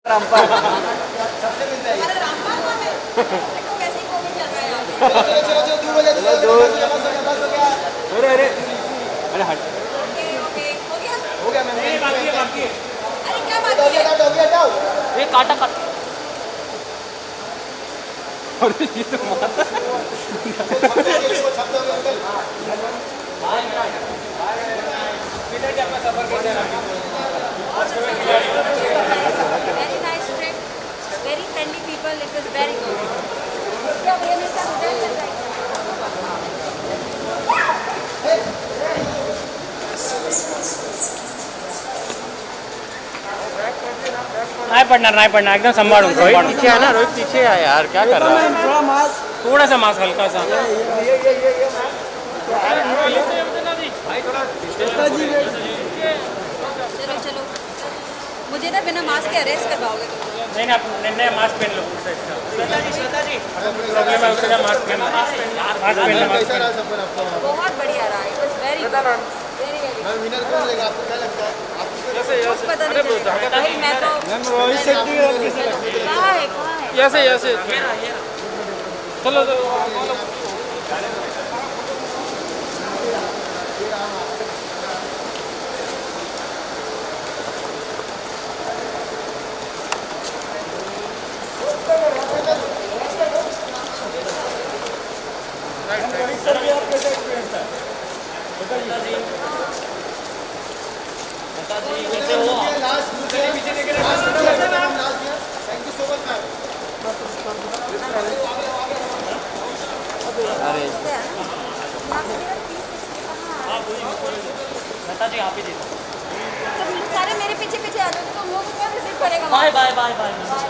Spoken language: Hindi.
रामपाल सबसे मिलता है रामपाल नाम है। देखो कैसे कोविड चल रहा है यहाँ पे। चलो दूर हो जा बस हो गया। अरे हट ओके ओके हो गया मैम बाकी है अरे क्या बात है? डॉगी हटाओ ये काटा अरे ये तो माता इसको छप दोगे अंकल किधर के अपना सफर कैसे रहा Very nice trip, very friendly people. It was very good. क्या भैया मेरे साथ उधर चल रहा है नहीं पढ़ना एकदम संभालूं रोहित पीछे है ना रोहित पीछे है यार क्या कर रहा है थोड़ा सा मास्क हल्का सा चलो चलो मुझे ना बिना मास्क के अरेस्ट करवाओगे तुम। नहीं आप नया मास्क पहन लो श्वेता जी प्रॉब्लम है उसका मास्क पहन कैसा रहा सफर आपका बहुत बढ़िया रहा। It was very very ma'am winner कौन लेगा आपको क्या लगता है आपको कुछ पता नहीं चलेगा भाई। मैं तो मैम रोहित शेट्टी कहाँ है ऐसे चलो जी आप ही दे दो सारे मेरे पीछे पीछे आ जाओ तो तुम लोग क्या रिसीव करेगा? बाय